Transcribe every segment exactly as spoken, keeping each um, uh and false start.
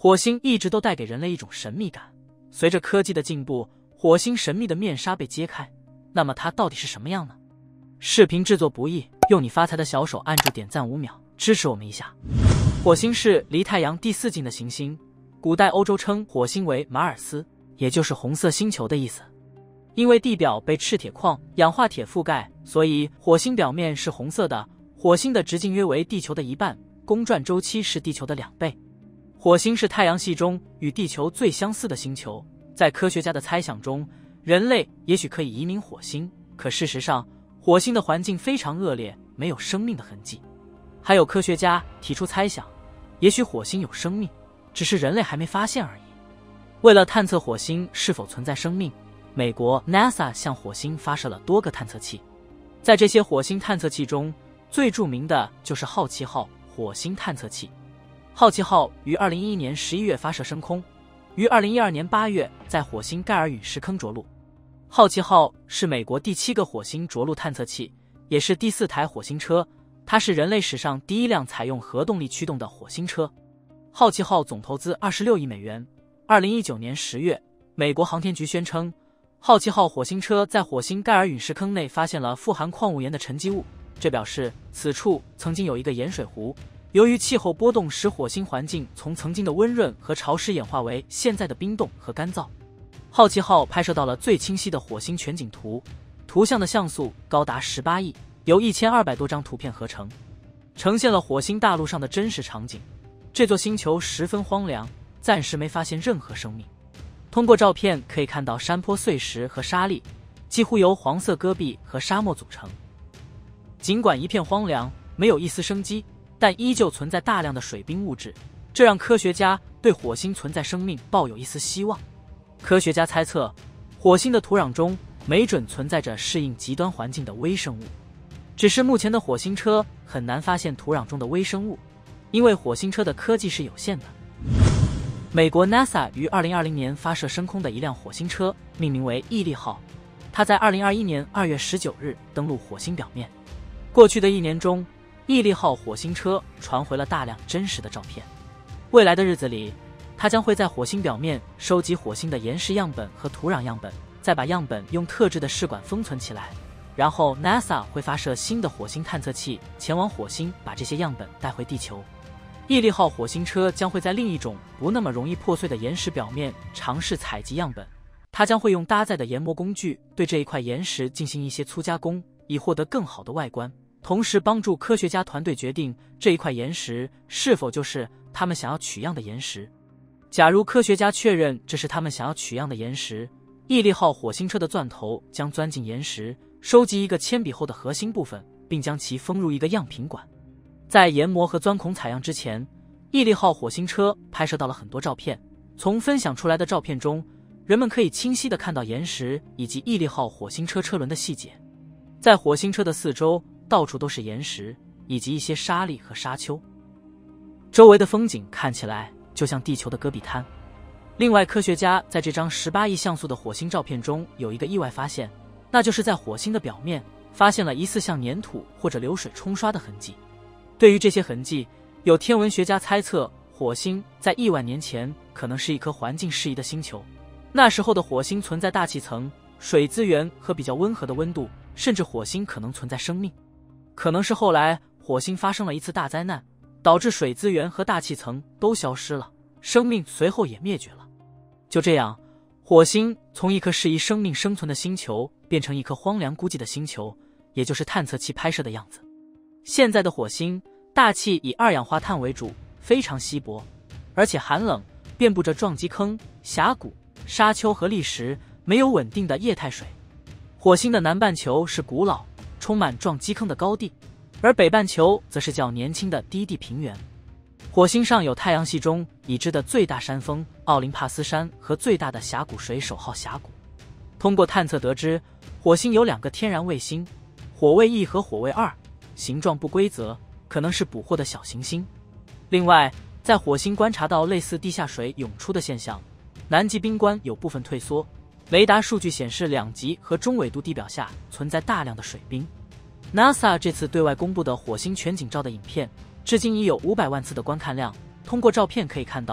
火星一直都带给人类一种神秘感，随着科技的进步，火星神秘的面纱被揭开，那么它到底是什么样呢？视频制作不易，用你发财的小手按住点赞五秒，支持我们一下。火星是离太阳第四近的行星，古代欧洲称火星为马尔斯，也就是红色星球的意思。因为地表被赤铁矿、氧化铁覆盖，所以火星表面是红色的。火星的直径约为地球的一半，公转周期是地球的两倍。火星是太阳系中与地球最相似的星球，在科学家的猜想中，人类也许可以移民火星，可事实上，火星的环境非常恶劣，没有生命的痕迹。还有科学家提出猜想，也许火星有生命，只是人类还没发现而已。为了探测火星是否存在生命，美国 NASA 向火星发射了多个探测器。在这些火星探测器中，最著名的就是好奇号火星探测器。好奇号于二零一一年十一月发射升空，于二零一二年八月在火星盖尔陨石坑着陆。好奇号是美国第七个火星着陆探测器，也是第四台火星车，它是人类史上第一辆采用核动力驱动的火星车。好奇号总投资二十六亿美元。二零一九年十月，美国航天局宣称，好奇号火星车在火星盖尔陨石坑内发现了富含矿物盐的沉积物，这表示此处曾经有一个盐水湖。由于气候波动使火星环境从曾经的温润和潮湿演化为现在的冰冻和干燥。好奇号拍摄到了最清晰的火星全景图，图像的像素高达十八亿，由一千二百多张图片合成，呈现了火星大陆上的真实场景。这座星球十分荒凉，暂时没发现任何生命。通过照片可以看到山坡碎石和沙砾，几乎由黄色戈壁和沙漠组成。尽管一片荒凉，没有一丝生机，但依旧存在大量的水冰物质，这让科学家对火星存在生命抱有一丝希望。科学家猜测，火星的土壤中没准存在着适应极端环境的微生物，只是目前的火星车很难发现土壤中的微生物，因为火星车的科技是有限的。美国 NASA 于二零二零年发射升空的一辆火星车，命名为毅力号，它在二零二一年二月十九日登陆火星表面。过去的一年中，毅力号火星车传回了大量真实的照片。未来的日子里，它将会在火星表面收集火星的岩石样本和土壤样本，再把样本用特制的试管封存起来，然后 NASA 会发射新的火星探测器前往火星，把这些样本带回地球。毅力号火星车将会在另一种不那么容易破碎的岩石表面尝试采集样本，它将会用搭载的研磨工具对这一块岩石进行一些粗加工，以获得更好的外观，同时帮助科学家团队决定这一块岩石是否就是他们想要取样的岩石。假如科学家确认这是他们想要取样的岩石，毅力号火星车的钻头将钻进岩石，收集一个铅笔厚的核心部分，并将其封入一个样品管。在研磨和钻孔采样之前，毅力号火星车拍摄到了很多照片。从分享出来的照片中，人们可以清晰地看到岩石以及毅力号火星车车轮的细节。在火星车的四周，到处都是岩石以及一些沙砾和沙丘，周围的风景看起来就像地球的戈壁滩。另外，科学家在这张十八亿像素的火星照片中有一个意外发现，那就是在火星的表面发现了疑似像粘土或者流水冲刷的痕迹。对于这些痕迹，有天文学家猜测，火星在亿万年前可能是一颗环境适宜的星球。那时候的火星存在大气层、水资源和比较温和的温度，甚至火星可能存在生命。可能是后来火星发生了一次大灾难，导致水资源和大气层都消失了，生命随后也灭绝了。就这样，火星从一颗适宜生命生存的星球变成一颗荒凉孤寂的星球，也就是探测器拍摄的样子。现在的火星大气以二氧化碳为主，非常稀薄，而且寒冷，遍布着撞击坑、峡谷、沙丘和砾石，没有稳定的液态水。火星的南半球是古老、充满撞击坑的高地，而北半球则是较年轻的低地平原。火星上有太阳系中已知的最大山峰奥林帕斯山和最大的峡谷水手号峡谷。通过探测得知，火星有两个天然卫星，火卫一和火卫二，形状不规则，可能是捕获的小行星。另外，在火星观察到类似地下水涌出的现象，南极冰冠有部分退缩，雷达数据显示两极和中纬度地表下存在大量的水冰。NASA 这次对外公布的火星全景照的影片，至今已有五百万次的观看量。通过照片可以看到，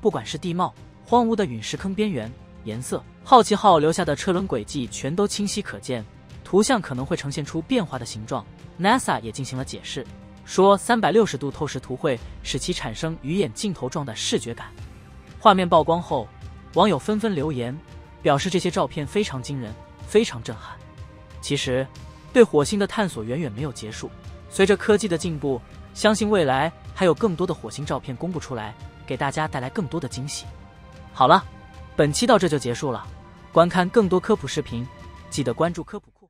不管是地貌、荒芜的陨石坑边缘、颜色，好奇号留下的车轮轨迹全都清晰可见，图像可能会呈现出变化的形状。NASA 也进行了解释，说三百六十度透视图会使其产生鱼眼镜头状的视觉感。画面曝光后，网友纷纷留言，表示这些照片非常惊人，非常震撼。其实，对火星的探索远远没有结束，随着科技的进步，相信未来还有更多的火星照片公布出来，给大家带来更多的惊喜。好了，本期到这就结束了。观看更多科普视频，记得关注科普库。